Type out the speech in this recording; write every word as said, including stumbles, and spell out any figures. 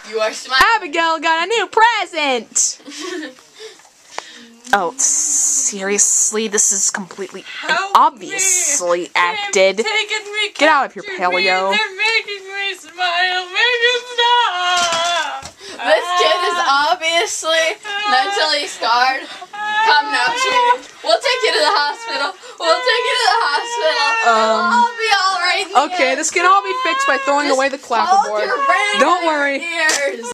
You are smiling. Abigail got a new present! Oh, seriously? This is completely and obviously me. acted. Me, Get out of here, Paleo. They're making me smile. Make it stop. This kid is obviously mentally scarred. Come now, sweetie. We'll take you to the hospital. We'll take you to the hospital. Um, It'll all be alright. Okay, end. This can all be fixed by throwing Just away the clapperboard. Don't worry. Ears.